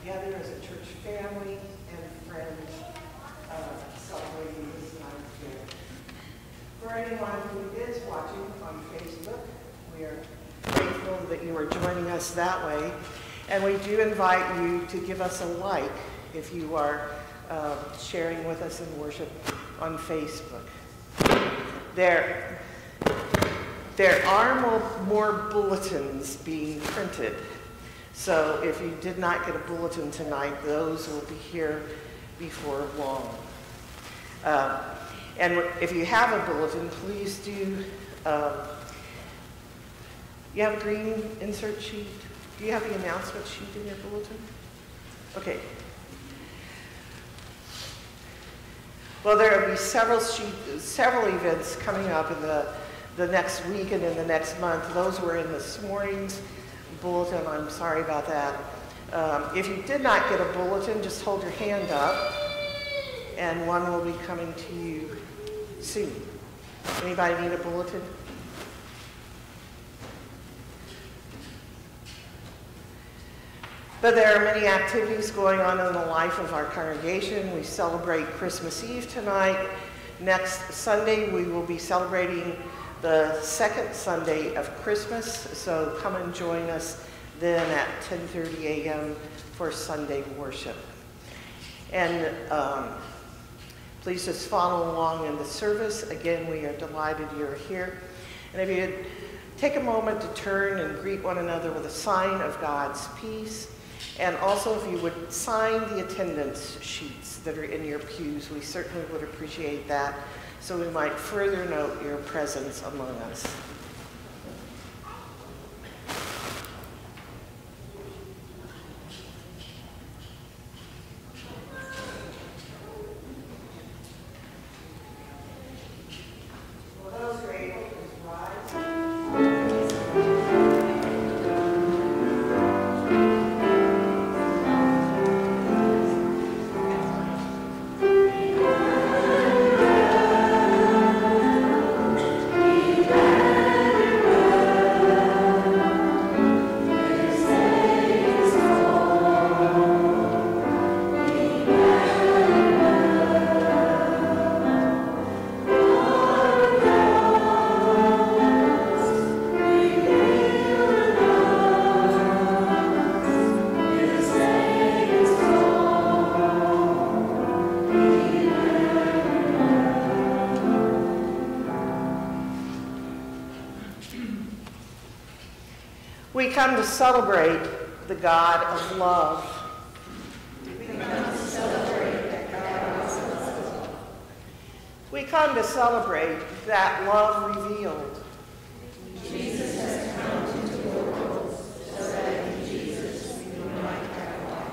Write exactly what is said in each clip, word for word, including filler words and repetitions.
together as a church family and friends uh, celebrating this night together. For anyone who is watching on Facebook, we are grateful that you are joining us that way. And we do invite you to give us a like if you are uh, sharing with us in worship on Facebook. There, there are more, more bulletins being printed. So if you did not get a bulletin tonight, those will be here before long. Uh, and if you have a bulletin, please do, um, you have a green insert sheet? Do you have the announcement sheet in your bulletin? Okay. Well, there will be several sheet, several events coming up in the, the next week and in the next month. Those were in this morning's bulletin. I'm sorry about that. Um, if you did not get a bulletin, just hold your hand up, and one will be coming to you soon. Anybody need a bulletin? But there are many activities going on in the life of our congregation. We celebrate Christmas Eve tonight. Next Sunday, we will be celebrating the second Sunday of Christmas, so come and join us then at ten thirty a m for Sunday worship. And um, please just follow along in the service. Again, we are delighted you're here. And if you'd take a moment to turn and greet one another with a sign of God's peace. And also, if you would sign the attendance sheets that are in your pews, we certainly would appreciate that, so we might further note your presence among us. We come to celebrate the God of love. We come to celebrate that God is love. We come to celebrate that love revealed. Jesus has come into the world so that in Jesus we might have life.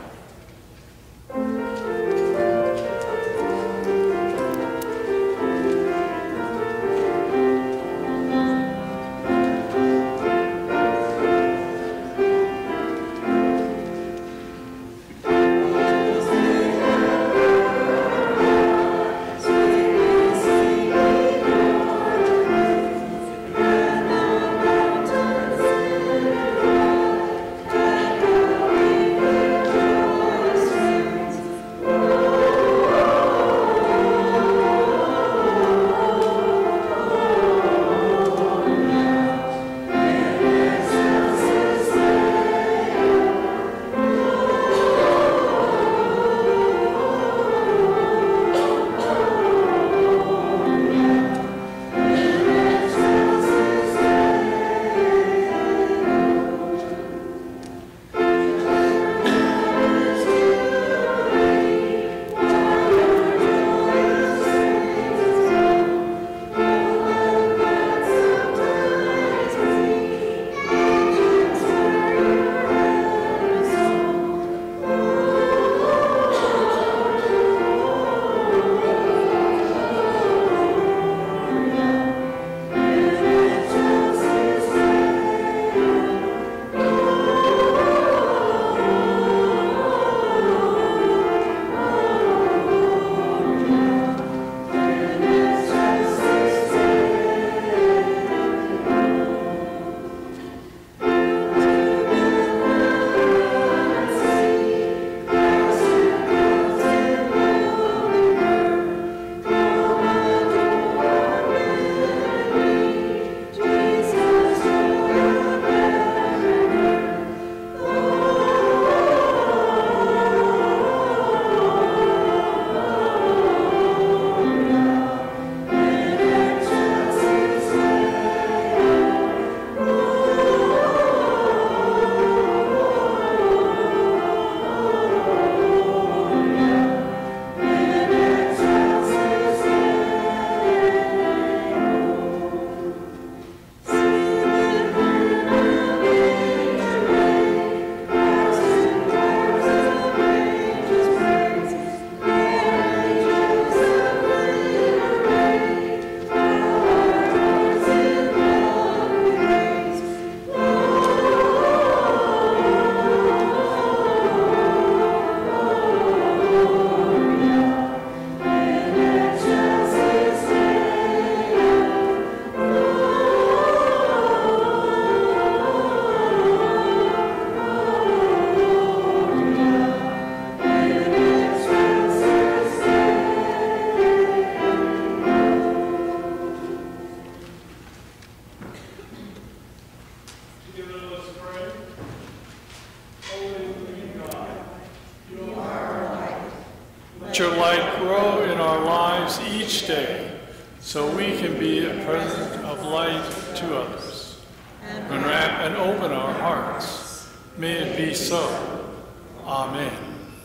Let your light grow in our lives each day so we can be a present of light to others. Unwrap and open our hearts. May it be so. Amen.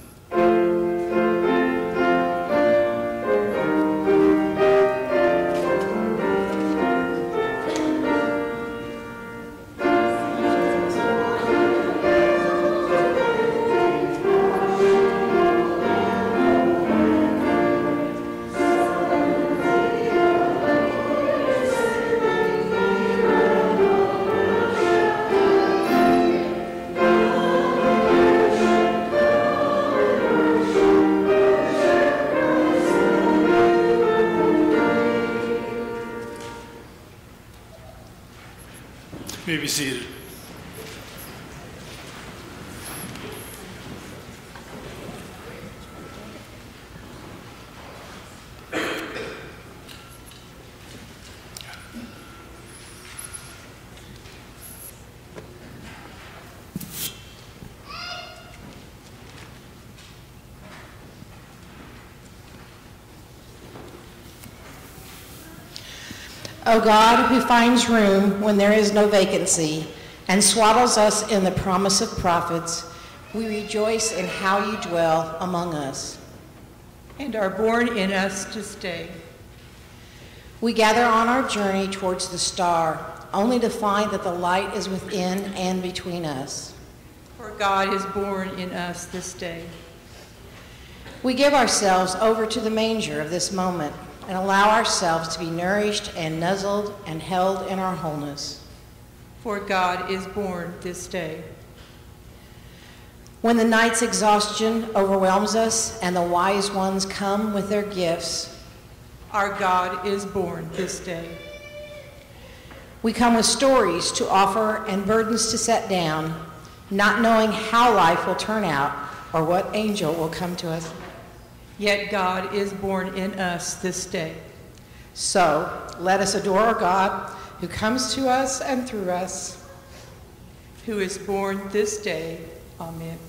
You may be seated. O God, who finds room when there is no vacancy and swaddles us in the promise of prophets, we rejoice in how you dwell among us. And are born in us to stay. We gather on our journey towards the star, only to find that the light is within and between us. For God is born in us this day. We give ourselves over to the manger of this moment and allow ourselves to be nourished and nuzzled and held in our wholeness. For God is born this day. When the night's exhaustion overwhelms us and the wise ones come with their gifts, our God is born this day. We come with stories to offer and burdens to set down, not knowing how life will turn out or what angel will come to us. Yet God is born in us this day. So let us adore our God who comes to us and through us, who is born this day. Amen.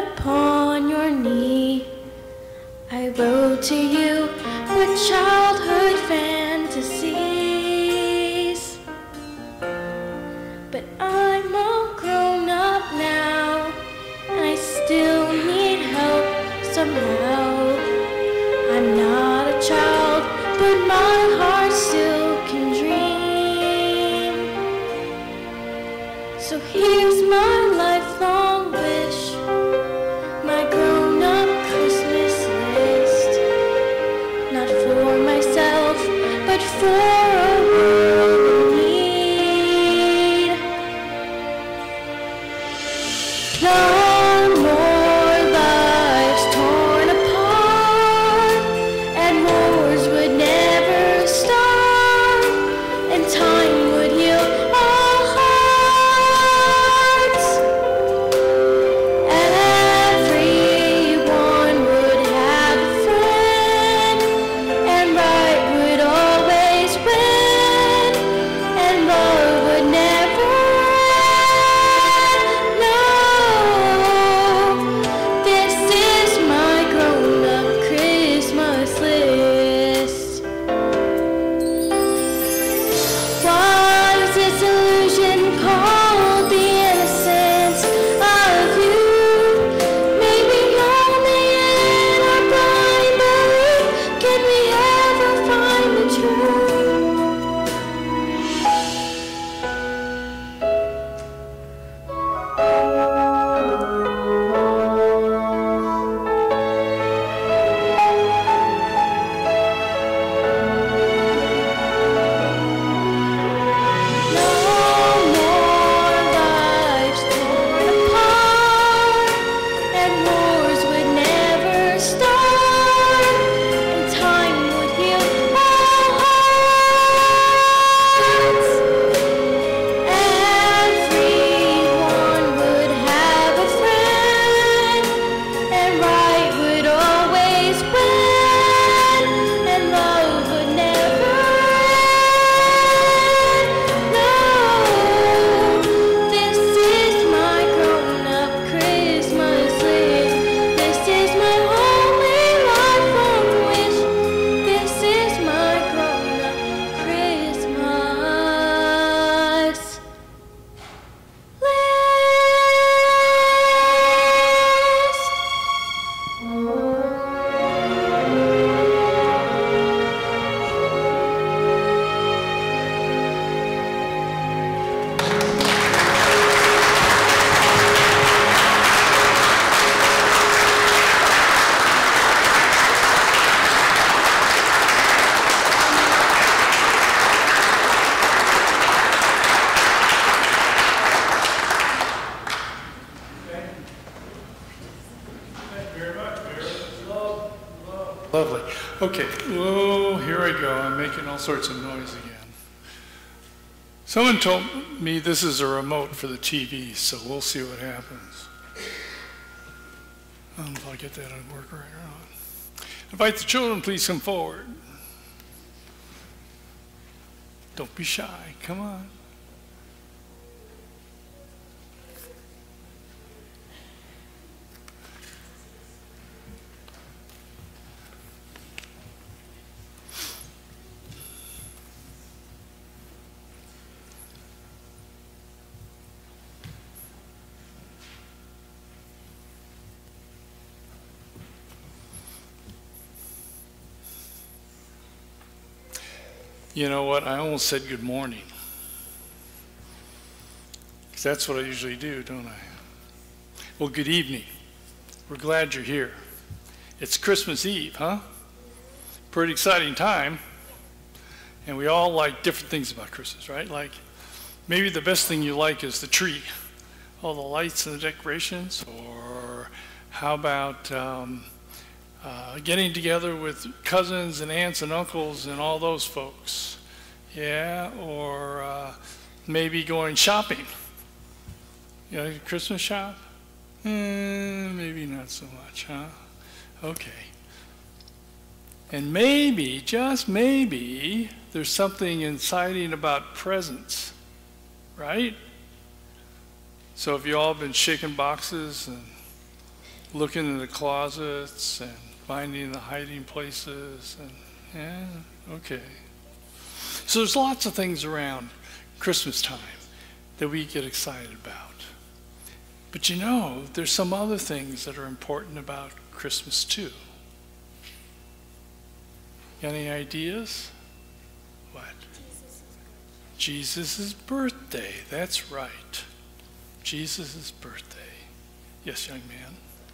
upon your knee. I wrote to you with childhood fantasies, but I'm all grown up now, and I still need help somehow. I'm not a child, but my heart still can dream. So here's my lifelong wish, my grown-up Christmas list, not for myself, but for a world in need. No more lives torn apart, and wars would never start, and time would heal all hearts. Everyone would have a friend, and right would always win, and love would never end. No, this is my grown-up Christmas list. Was this illusion called the innocence of you? Maybe only in our blind belief can we ever find the truth. No more lives torn apart, and wars would never start, and time would heal all hearts. Everyone would have a friend, and right would always win, and love would never end. No, this is my grown-up Christmas list. This is my only lifelong wish. This is my grown-up Christmas list. Lovely. Okay. Oh, here I go. I'm making all sorts of noise again. Someone told me this is a remote for the T V, so we'll see what happens. I don't know if I'll get that to work right or not. Invite the children, please come forward. Don't be shy. Come on. You know what? I almost said good morning. Because that's what I usually do, don't I? Well, good evening. We're glad you're here. It's Christmas Eve, huh? Pretty exciting time. And we all like different things about Christmas, right? Like, maybe the best thing you like is the tree, all the lights and the decorations. Or how about um, Uh, getting together with cousins and aunts and uncles and all those folks, yeah, or uh, maybe going shopping, you know, Christmas shop, eh, maybe not so much, huh? Okay. And maybe, just maybe, there's something exciting about presents, right? So have you all been shaking boxes and looking in the closets and finding the hiding places. And yeah, okay. So there's lots of things around Christmas time that we get excited about. But you know, there's some other things that are important about Christmas too. Got any ideas? What? Jesus' birthday. That's right. Jesus' birthday. Yes, young man.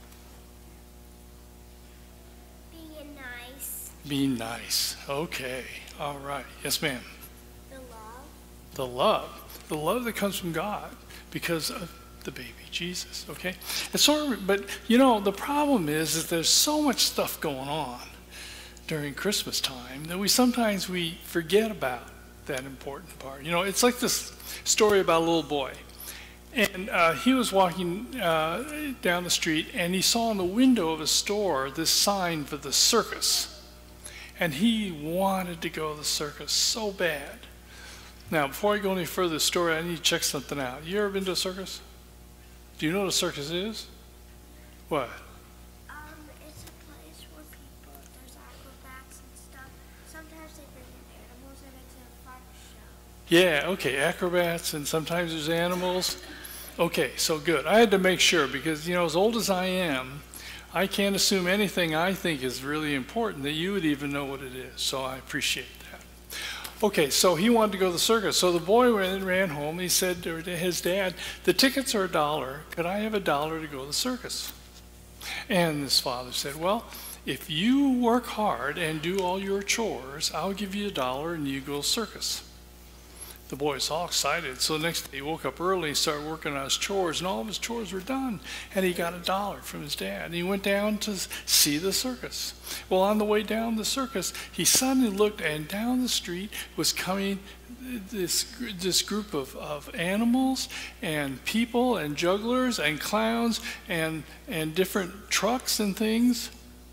Being nice. Be nice. Okay. All right. Yes, ma'am. The love. The love. The love that comes from God because of the baby Jesus. Okay. And so, but you know, the problem is that there's so much stuff going on during Christmas time that we sometimes we forget about that important part. You know, it's like this story about a little boy. And uh, he was walking uh, down the street, and he saw in the window of a store this sign for the circus. And he wanted to go to the circus so bad. Now, before I go any further in the story, I need to check something out. You ever been to a circus? Do you know what a circus is? What? Um, it's a place where people, there's acrobats and stuff. Sometimes they bring in animals and it's a fun show. Yeah, okay, acrobats, and sometimes there's animals. Okay, so good. I had to make sure because, you know, as old as I am, I can't assume anything I think is really important that you would even know what it is. So I appreciate that. Okay, so he wanted to go to the circus. So the boy ran, ran home. He said to his dad, the tickets are a dollar. Could I have a dollar to go to the circus? And his father said, well, if you work hard and do all your chores, I'll give you a dollar and you go to the circus. The boy was all excited. So the next day he woke up early and started working on his chores, and all of his chores were done. And he got a dollar from his dad. And he went down to see the circus. Well, on the way down the circus, he suddenly looked, and down the street was coming this, this group of, of animals and people and jugglers and clowns and, and different trucks and things.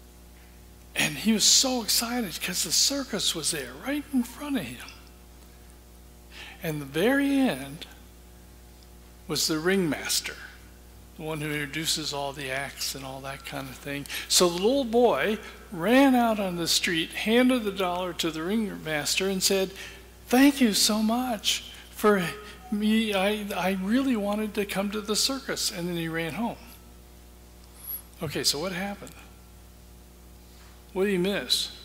And he was so excited because the circus was there right in front of him. And the very end was the ringmaster, the one who introduces all the acts and all that kind of thing. So the little boy ran out on the street, handed the dollar to the ringmaster and said, thank you so much for me. I, I really wanted to come to the circus. And then he ran home. Okay, so what happened? What did he miss?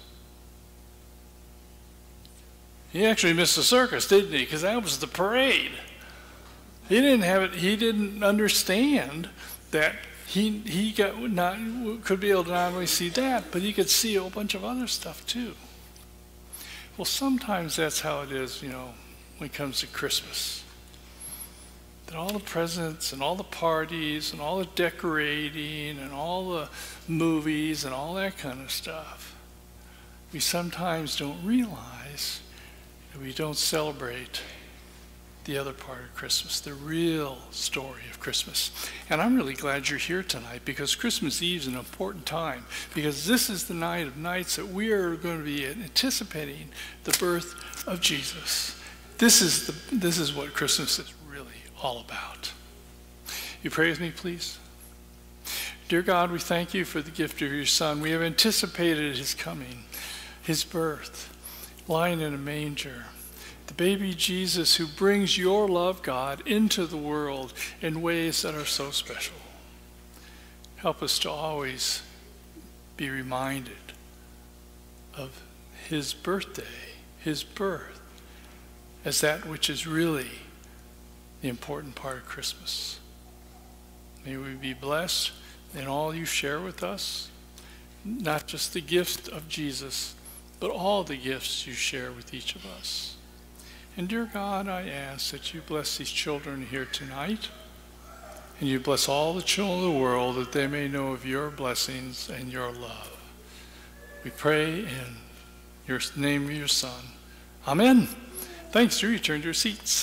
He actually missed the circus, didn't he? Because that was the parade. He didn't have it. He didn't understand that he he got not could be able to not only see that, but he could see a whole bunch of other stuff too. Well, sometimes that's how it is, you know, when it comes to Christmas. That all the presents and all the parties and all the decorating and all the movies and all that kind of stuff, we sometimes don't realize that we don't celebrate the other part of Christmas, the real story of Christmas. And I'm really glad you're here tonight because Christmas Eve is an important time because this is the night of nights that we are going to be anticipating the birth of Jesus. This is, the, this is what Christmas is really all about. You pray with me, please. Dear God, we thank you for the gift of your Son. We have anticipated his coming, his birth, lying in a manger. The baby Jesus who brings your love, God, into the world in ways that are so special. Help us to always be reminded of his birthday, his birth, as that which is really the important part of Christmas. May we be blessed in all you share with us, not just the gift of Jesus, but all the gifts you share with each of us. And dear God, I ask that you bless these children here tonight, and you bless all the children of the world that they may know of your blessings and your love. We pray in your name of your Son. Amen. Thanks. You return to your seats.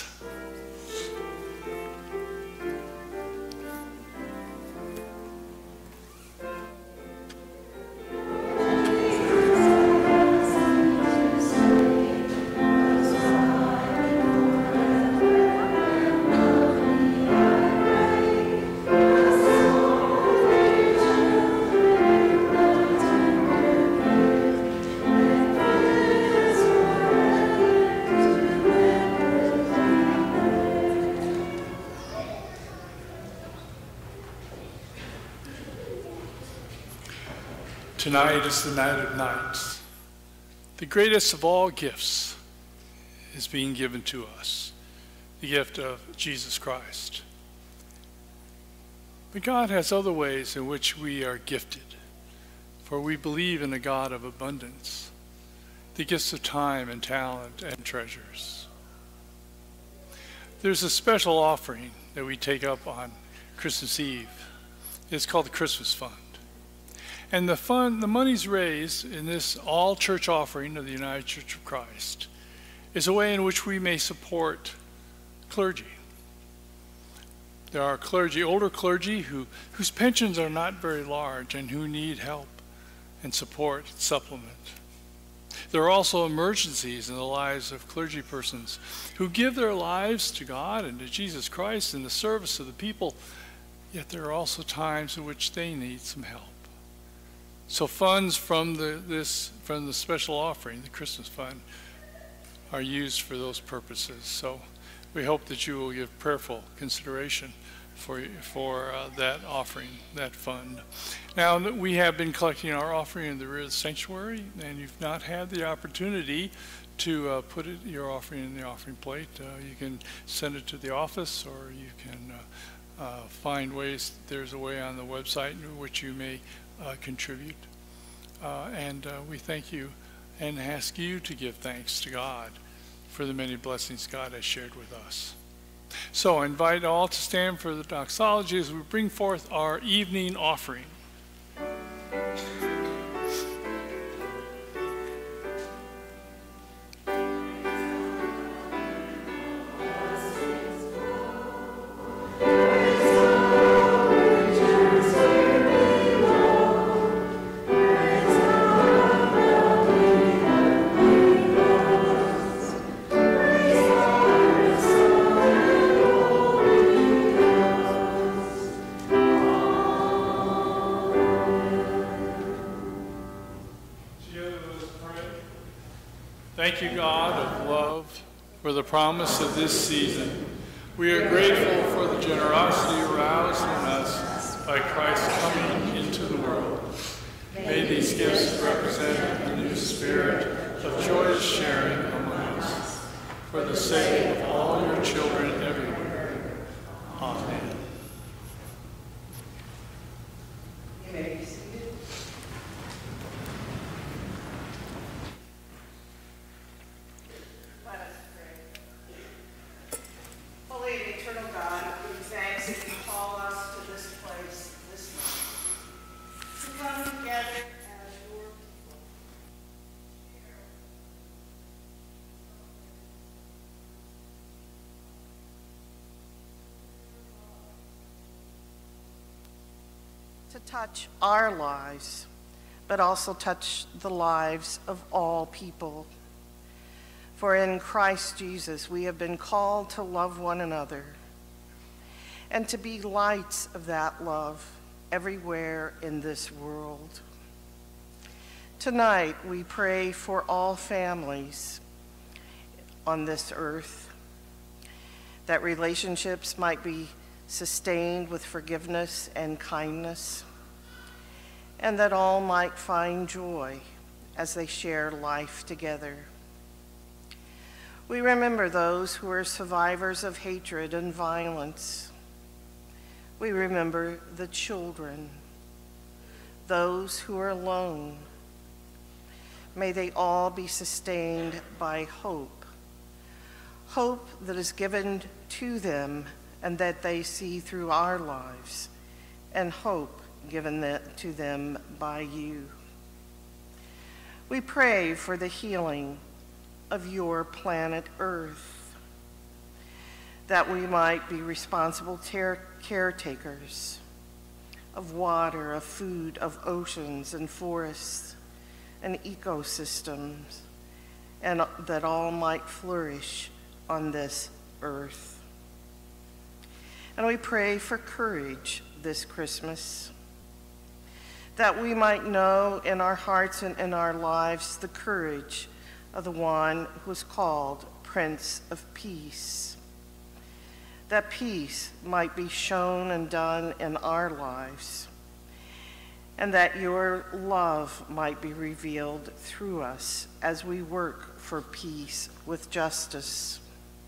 Tonight is the night of nights. The greatest of all gifts is being given to us, the gift of Jesus Christ. But God has other ways in which we are gifted, for we believe in a God of abundance, the gifts of time and talent and treasures. There's a special offering that we take up on Christmas Eve. It's called the Christmas Fund. And the fund, the monies raised in this all-church offering of the United Church of Christ is a way in which we may support clergy. There are clergy, older clergy who, whose pensions are not very large and who need help and support, supplement. There are also emergencies in the lives of clergy persons who give their lives to God and to Jesus Christ in the service of the people, yet there are also times in which they need some help. So funds from the, this, from the special offering, the Christmas Fund, are used for those purposes. So we hope that you will give prayerful consideration for, for uh, that offering, that fund. Now, we have been collecting our offering in the rear of the sanctuary, and you've not had the opportunity to uh, put it, your offering in the offering plate. Uh, you can send it to the office, or you can uh, uh, find ways. There's a way on the website in which you may uh, contribute. Uh, and uh, we thank you and ask you to give thanks to God for the many blessings God has shared with us. So I invite all to stand for the doxology as we bring forth our evening offering. Thank you, God of love, for the promise of this season. We are grateful for the generosity aroused in us by Christ coming into the world. May these gifts represent a new spirit of joyous sharing among us, for the sake of all your children everywhere. Amen. You may be seated. Let us pray. Holy and eternal God, we thank that you call us to this place this night, to come together as your people. To touch our lives, but also touch the lives of all people. For in Christ Jesus, we have been called to love one another and to be lights of that love everywhere in this world. Tonight, we pray for all families on this earth, that relationships might be sustained with forgiveness and kindness, and that all might find joy as they share life together. We remember those who are survivors of hatred and violence. We remember the children, those who are alone. May they all be sustained by hope, hope that is given to them and that they see through our lives, and hope given that to them by you. We pray for the healing of your planet Earth, that we might be responsible caretakers of water, of food, of oceans and forests and ecosystems, and that all might flourish on this earth. And we pray for courage this Christmas, that we might know in our hearts and in our lives the courage of the one who is called Prince of Peace, that peace might be shown and done in our lives, and that your love might be revealed through us as we work for peace with justice.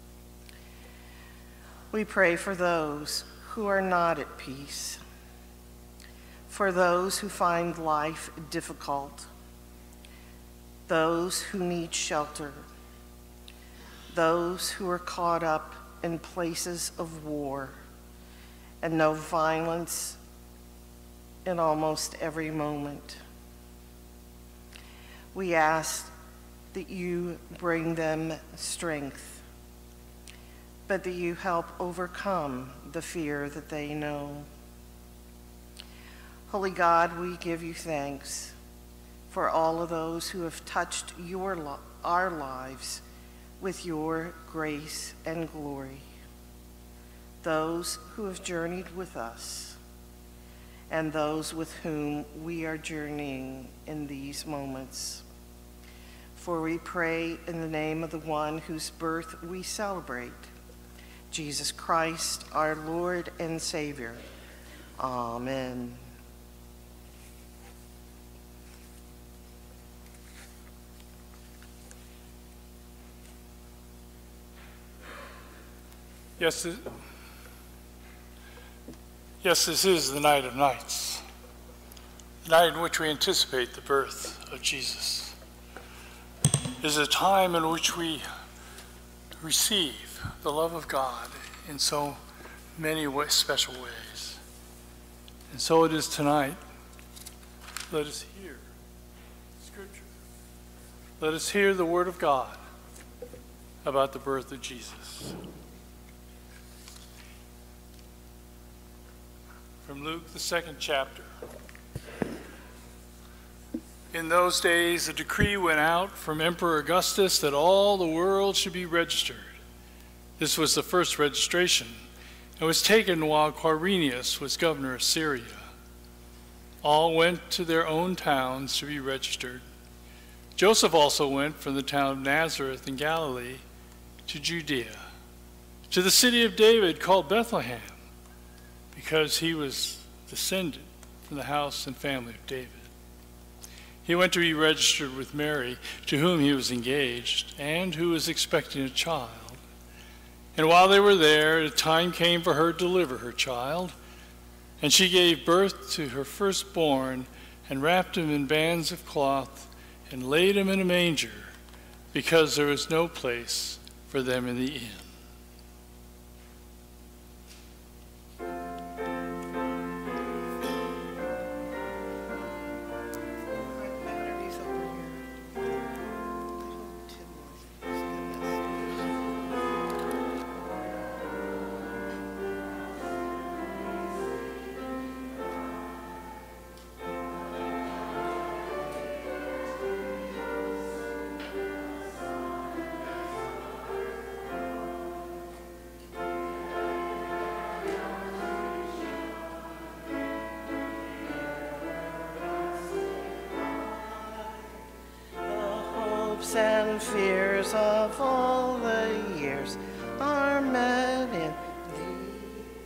We pray for those who are not at peace, for those who find life difficult, those who need shelter, those who are caught up in places of war and know violence in almost every moment. We ask that you bring them strength, but that you help overcome the fear that they know. Holy God, we give you thanks for all of those who have touched your lo- our lives with your grace and glory, those who have journeyed with us, and those with whom we are journeying in these moments. For we pray in the name of the one whose birth we celebrate, Jesus Christ, our Lord and Savior. Amen. Yes, it, yes, this is the night of nights, the night in which we anticipate the birth of Jesus. It is a time in which we receive the love of God in so many way, special ways. And so it is tonight. Let us hear Scripture. Let us hear the Word of God about the birth of Jesus. From Luke, the second chapter. In those days, a decree went out from Emperor Augustus that all the world should be registered. This was the first registration, and was taken while Quirinius was governor of Syria. All went to their own towns to be registered. Joseph also went from the town of Nazareth in Galilee to Judea, to the city of David called Bethlehem, because he was descended from the house and family of David. He went to be registered with Mary, to whom he was engaged, and who was expecting a child. And while they were there, the time came for her to deliver her child, and she gave birth to her firstborn, and wrapped him in bands of cloth, and laid him in a manger, because there was no place for them in the inn. And fears of all the years are met in thee.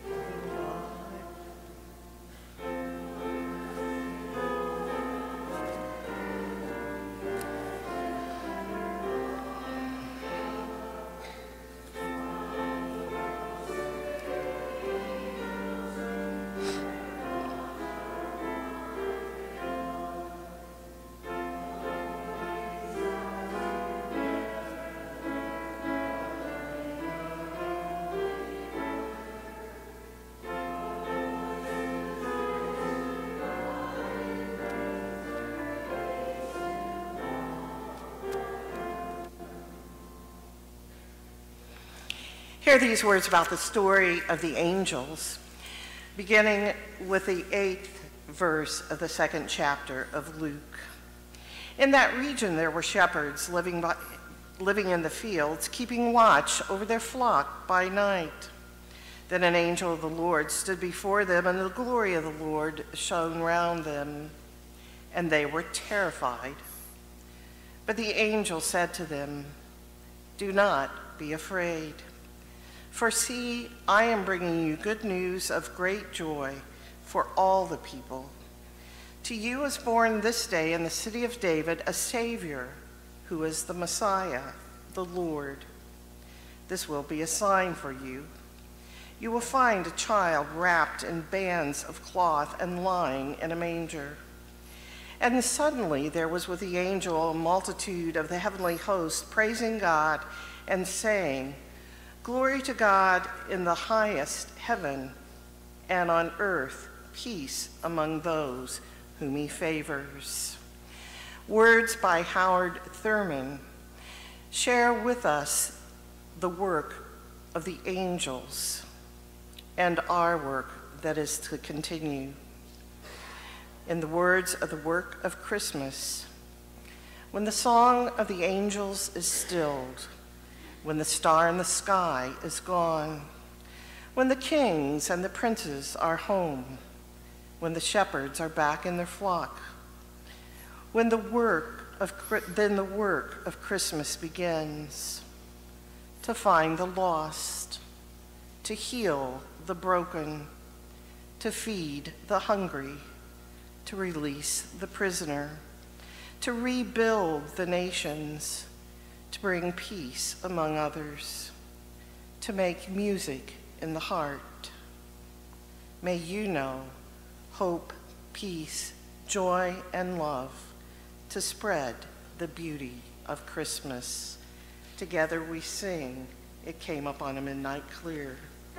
Hear these words about the story of the angels, beginning with the eighth verse of the second chapter of Luke. In that region there were shepherds living, by, living in the fields, keeping watch over their flock by night. Then an angel of the Lord stood before them, and the glory of the Lord shone round them, and they were terrified. But the angel said to them, "Do not be afraid. For see, I am bringing you good news of great joy for all the people. To you is born this day in the city of David a Savior, who is the Messiah, the Lord. This will be a sign for you. You will find a child wrapped in bands of cloth and lying in a manger." And suddenly there was with the angel a multitude of the heavenly host praising God and saying, "Glory to God in the highest heaven, and on earth peace among those whom he favors." Words by Howard Thurman share with us the work of the angels and our work that is to continue. In the words of the work of Christmas, when the song of the angels is stilled, when the star in the sky is gone, when the kings and the princes are home, when the shepherds are back in their flock, when the work of, then the work of Christmas begins, to find the lost, to heal the broken, to feed the hungry, to release the prisoner, to rebuild the nations, to bring peace among others, to make music in the heart. May you know hope, peace, joy, and love, to spread the beauty of Christmas. Together we sing, "It Came Upon a Midnight Clear."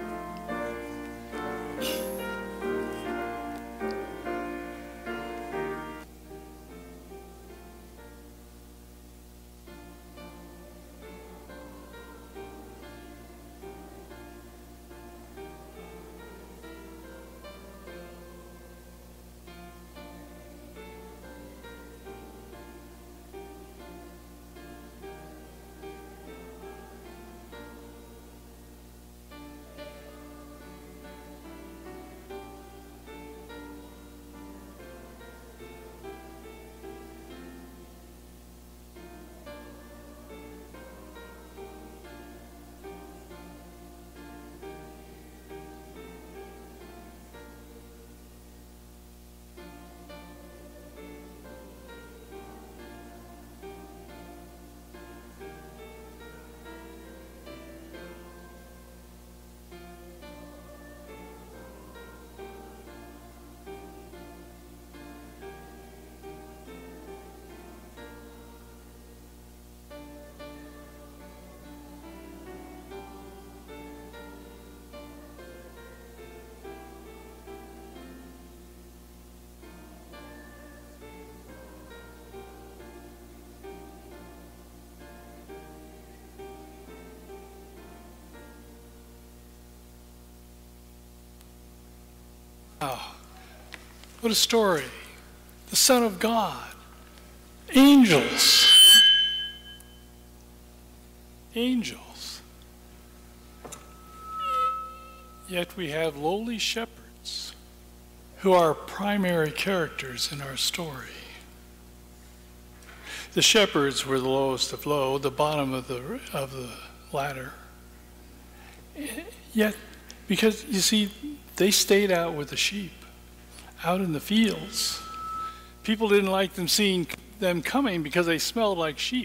Wow, what a story. The Son of God, angels, angels. Yet we have lowly shepherds who are primary characters in our story. The shepherds were the lowest of low, the bottom of the, of the ladder. Yet, because you see, they stayed out with the sheep, out in the fields. People didn't like them seeing them coming because they smelled like sheep.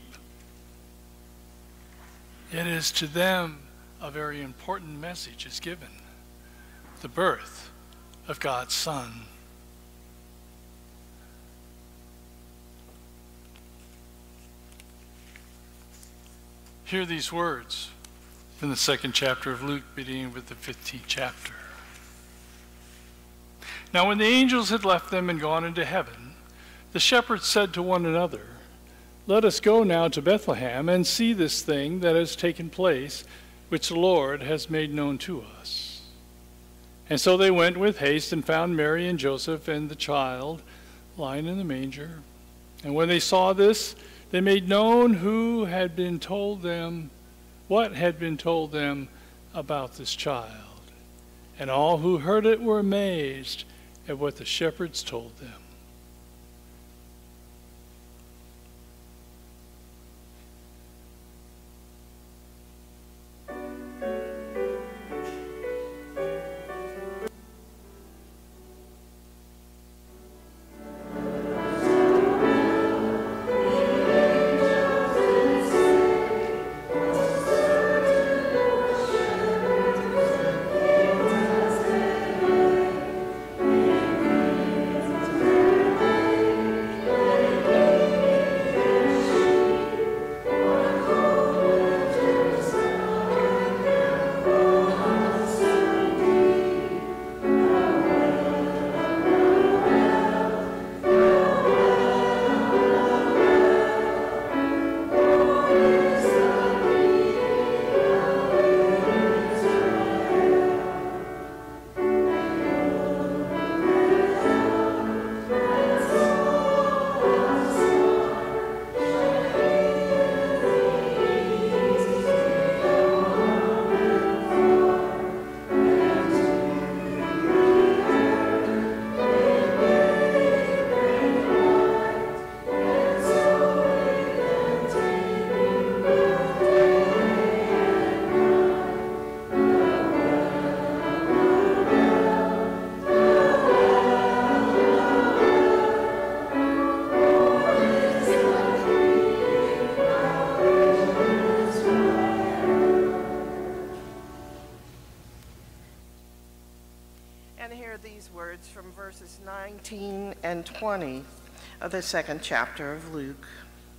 It is to them a very important message is given, the birth of God's Son. Hear these words from the second chapter of Luke, beginning with the fifteenth chapter. Now when the angels had left them and gone into heaven, the shepherds said to one another, "Let us go now to Bethlehem and see this thing that has taken place, which the Lord has made known to us." And so they went with haste and found Mary and Joseph and the child lying in the manger. And when they saw this, they made known who had been told them, what had been told them about this child. And all who heard it were amazed at what the shepherds told them. And hear these words from verses nineteen and twenty of the second chapter of Luke.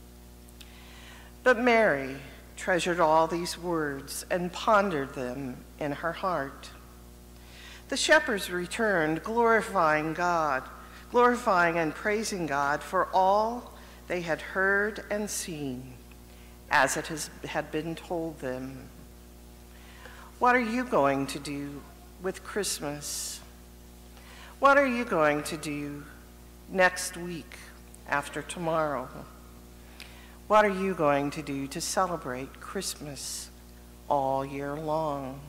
But Mary treasured all these words and pondered them in her heart. The shepherds returned, glorifying God, glorifying and praising God for all they had heard and seen, as it has, had been told them. What are you going to do with Christmas? What are you going to do next week after tomorrow? What are you going to do to celebrate Christmas all year long?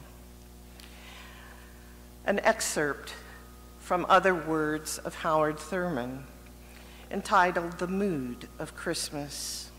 An excerpt from Other Words of Howard Thurman, entitled The Mood of Christmas.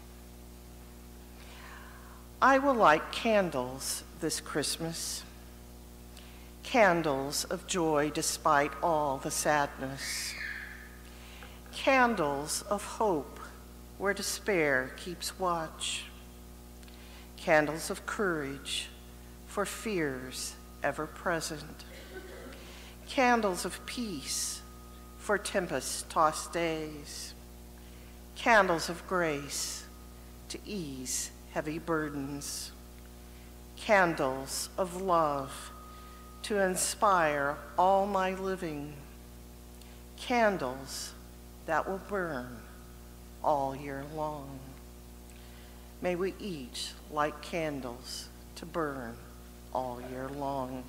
I will light candles this Christmas, candles of joy despite all the sadness, candles of hope where despair keeps watch, candles of courage for fears ever present, candles of peace for tempest-tossed days, candles of grace to ease heavy burdens, candles of love to inspire all my living, candles that will burn all year long. May we each light candles to burn all year long.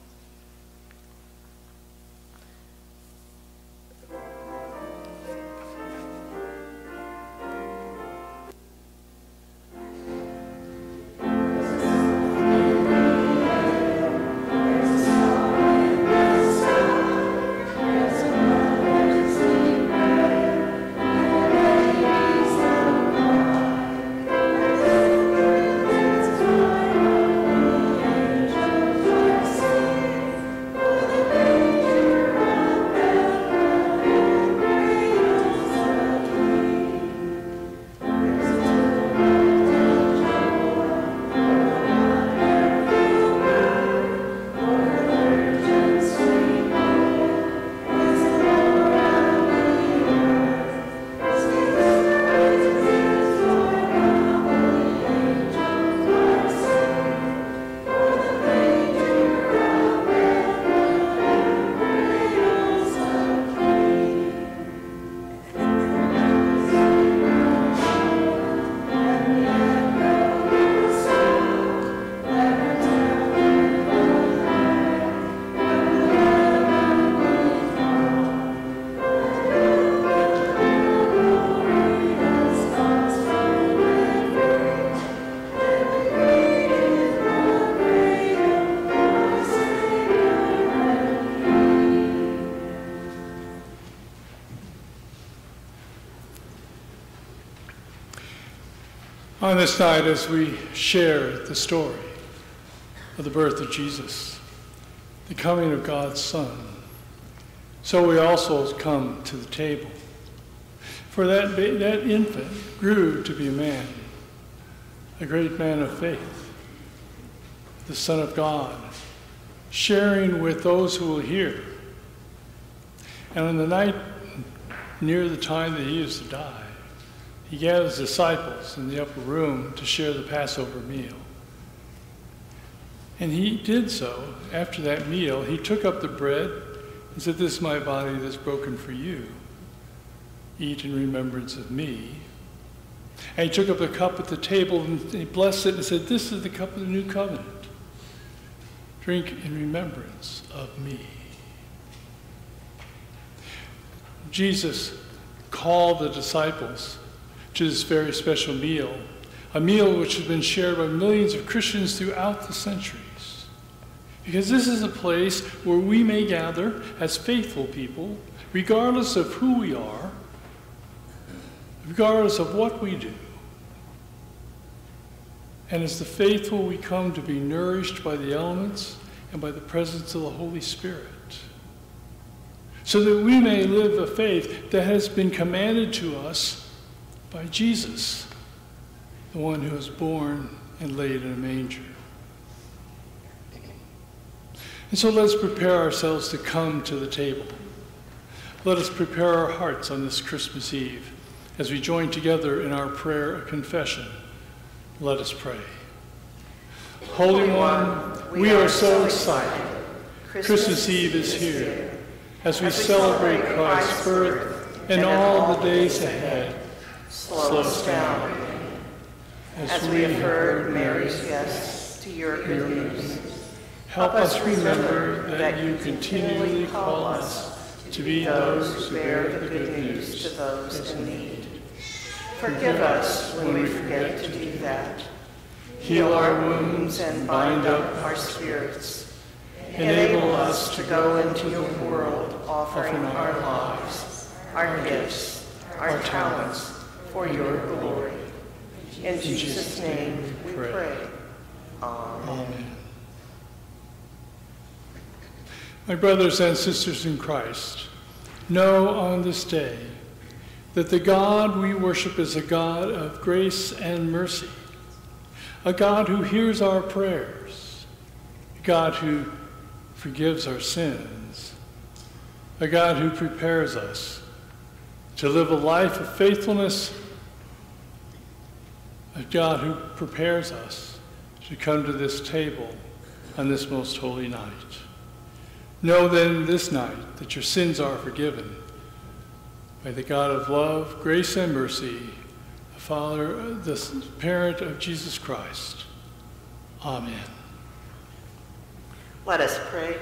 On this night, as we share the story of the birth of Jesus, the coming of God's Son, so we also come to the table. For that, that infant grew to be a man, a great man of faith, the Son of God, sharing with those who will hear. And on the night near the time that he is to die, he gathered his disciples in the upper room to share the Passover meal. And he did so. After that meal, he took up the bread and said, "This is my body that's broken for you. Eat in remembrance of me." And he took up the cup at the table and he blessed it and said, "This is the cup of the new covenant. Drink in remembrance of me." Jesus called the disciples to this very special meal, a meal which has been shared by millions of Christians throughout the centuries. Because this is a place where we may gather as faithful people, regardless of who we are, regardless of what we do. And as the faithful, we come to be nourished by the elements and by the presence of the Holy Spirit, so that we may live a faith that has been commanded to us by Jesus, the one who was born and laid in a manger. And so let's prepare ourselves to come to the table. Let us prepare our hearts on this Christmas Eve as we join together in our prayer of confession. Let us pray. Holy One, we are so excited. Christmas Eve is here. As we celebrate Christ's birth and all the days ahead, slow us down. As we have heard Mary's yes to your good news, help us remember that you continually call us to be those who bear the good news to those in need. Forgive us when we forget to do that. Heal our wounds and bind up our spirits. Enable us to go into your world offering our lives, our gifts, our talents for your glory. In Jesus' name we pray. Amen. My brothers and sisters in Christ, know on this day that the God we worship is a God of grace and mercy, a God who hears our prayers, a God who forgives our sins, a God who prepares us to live a life of faithfulness, a God who prepares us to come to this table on this most holy night. Know then this night that your sins are forgiven by the God of love, grace, and mercy, the Father, the parent of Jesus Christ. Amen. Let us pray.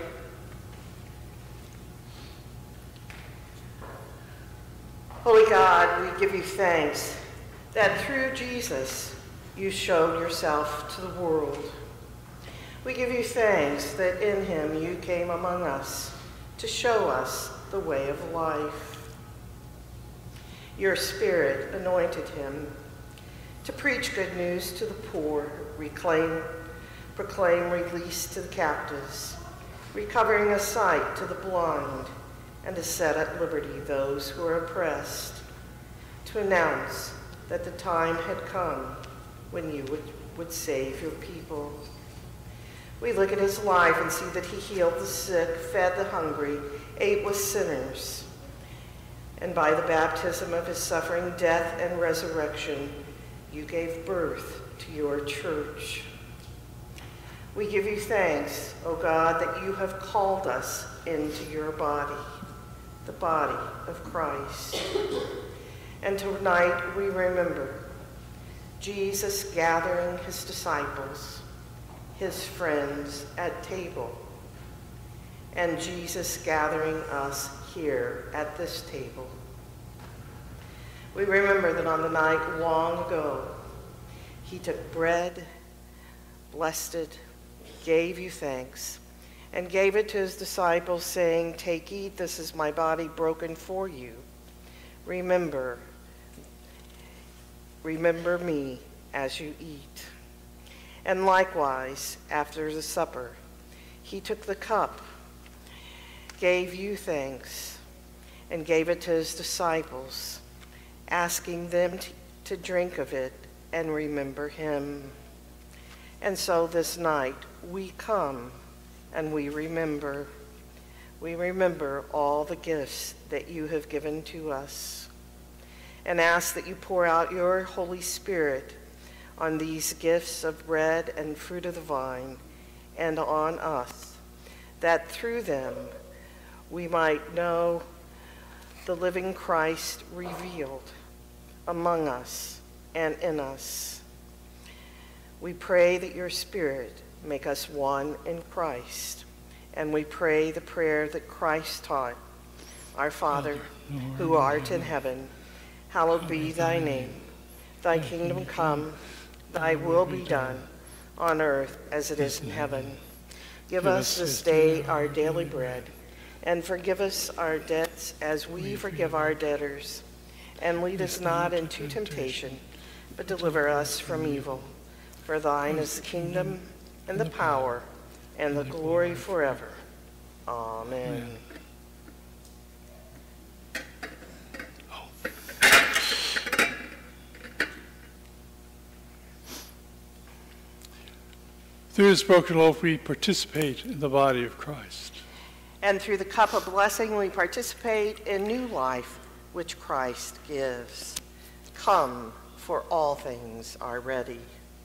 Holy God, we give you thanks that through Jesus you showed yourself to the world. We give you thanks that in him you came among us to show us the way of life. Your Spirit anointed him to preach good news to the poor, reclaim, proclaim release to the captives, recovering a sight to the blind, and to set at liberty those who are oppressed, to announce that the time had come when you would, would save your people. We look at his life and see that he healed the sick, fed the hungry, ate with sinners. And by the baptism of his suffering, death, and resurrection, you gave birth to your church. We give you thanks, O God, that you have called us into your body, the body of Christ. And tonight we remember Jesus gathering his disciples, his friends at table, and Jesus gathering us here at this table. We remember that on the night long ago, he took bread, blessed it, gave you thanks, and gave it to his disciples, saying, "Take, eat, this is my body broken for you. Remember, remember me as you eat." And likewise, after the supper, he took the cup, gave you thanks, and gave it to his disciples, asking them to, to drink of it and remember him. And so this night we come and we remember. We remember all the gifts that you have given to us, and ask that you pour out your Holy Spirit on these gifts of bread and fruit of the vine, and on us, that through them we might know the living Christ revealed among us and in us. We pray that your Spirit make us one in Christ, and we pray the prayer that Christ taught. Our Father, who art in heaven, hallowed be thy name. Thy kingdom come, thy will be done, on earth as it is in heaven. Give us this day our daily bread, and forgive us our debts as we forgive our debtors. And lead us not into temptation, but deliver us from evil. For thine is the kingdom, and the power, and the glory forever. Amen. Through this broken loaf, we participate in the body of Christ. And through the cup of blessing, we participate in new life, which Christ gives. Come, for all things are ready.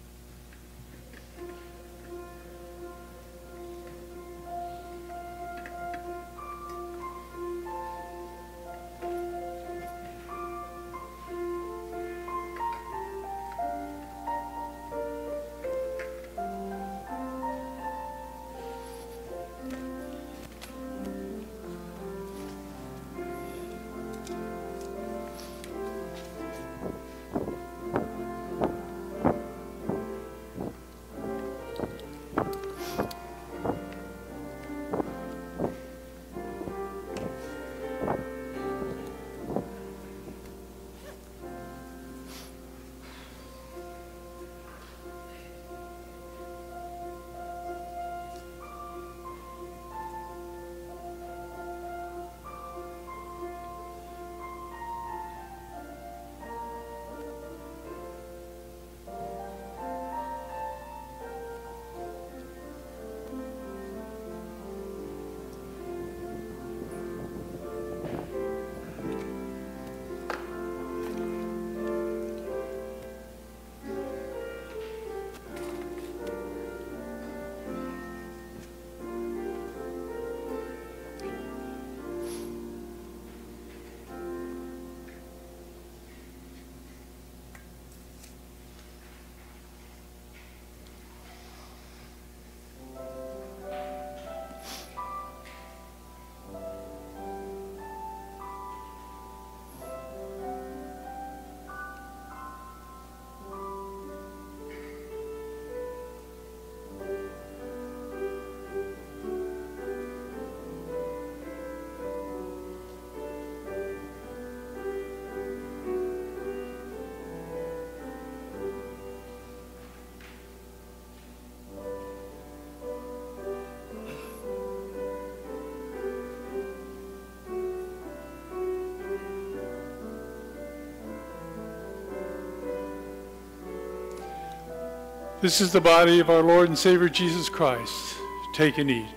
This is the body of our Lord and Savior Jesus Christ. Take and eat.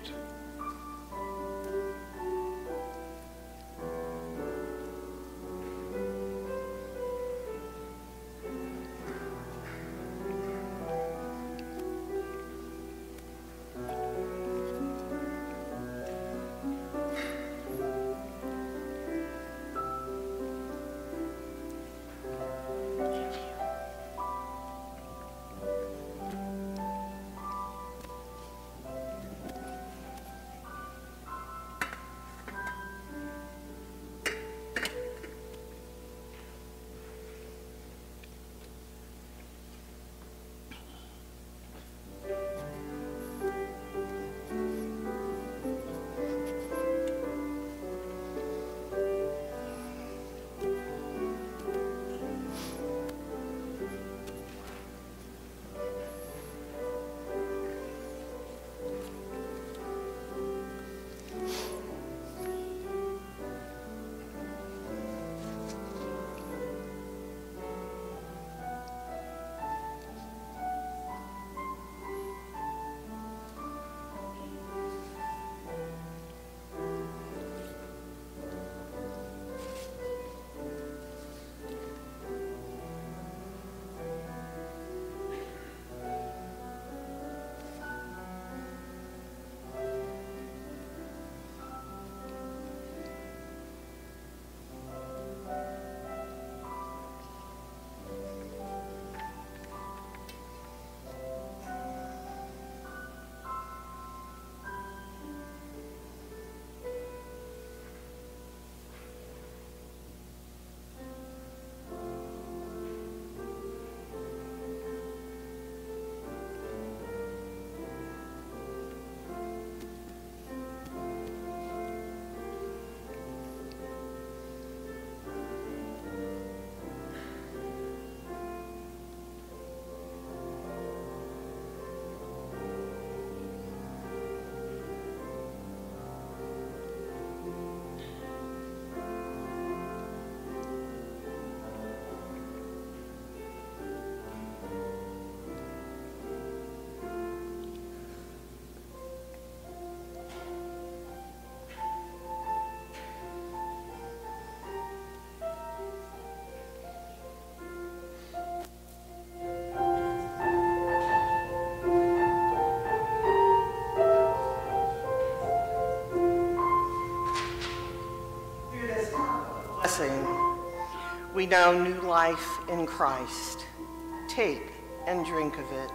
blessing. We know new life in Christ. Take and drink of it.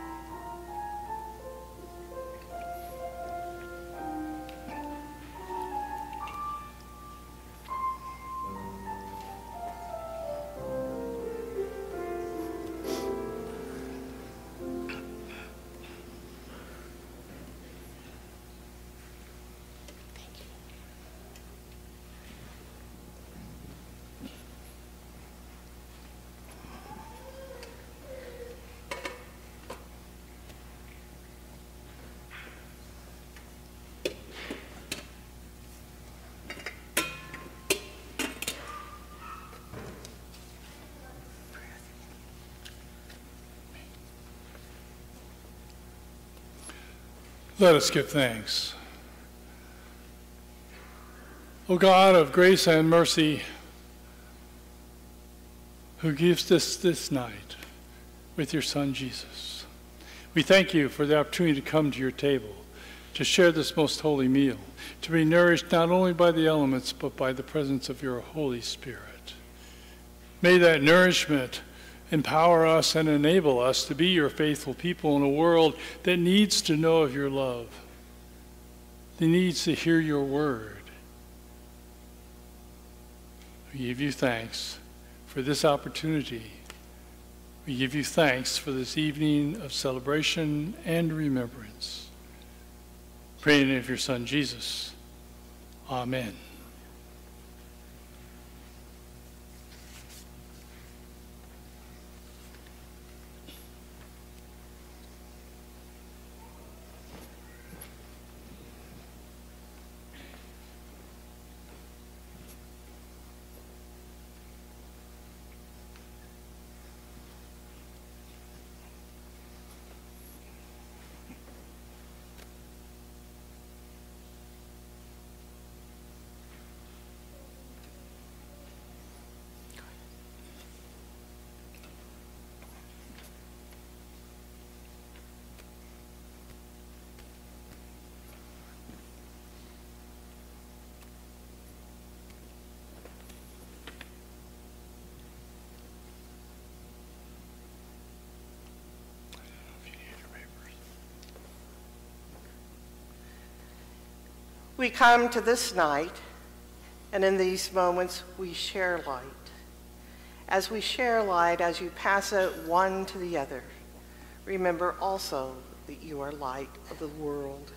Let us give thanks. O God of grace and mercy, who gives us this night with your Son Jesus, we thank you for the opportunity to come to your table, to share this most holy meal, to be nourished not only by the elements, but by the presence of your Holy Spirit. May that nourishment empower us and enable us to be your faithful people in a world that needs to know of your love, that needs to hear your word. We give you thanks for this opportunity. We give you thanks for this evening of celebration and remembrance. Pray in the name of your Son, Jesus. Amen. We come to this night, and in these moments we share light. As we share light, as you pass it one to the other, remember also that you are light of the world.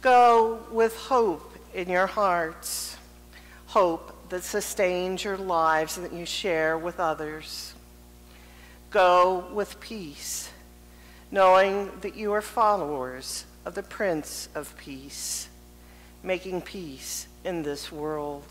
Go with hope in your hearts, hope that sustains your lives and that you share with others. Go with peace, knowing that you are followers of the Prince of Peace, making peace in this world.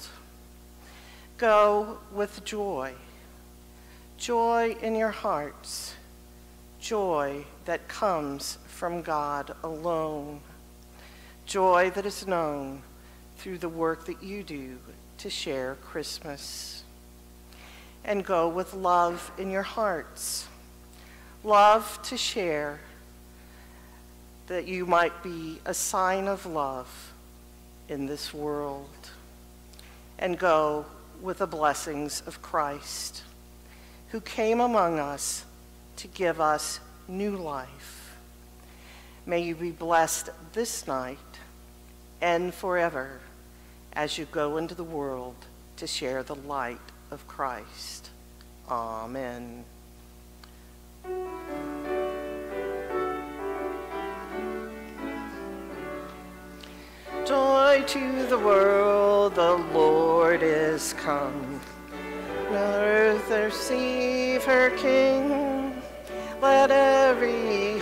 Go with joy, joy in your hearts, joy that comes from God alone, joy that is known through the work that you do to share Christmas. And go with love in your hearts, love to share, that you might be a sign of love in this world. And go with the blessings of Christ, who came among us to give us new life. May you be blessed this night and forever as you go into the world to share the light of Christ. Amen. Joy to the world, the Lord is come. Let earth receive her King. Let every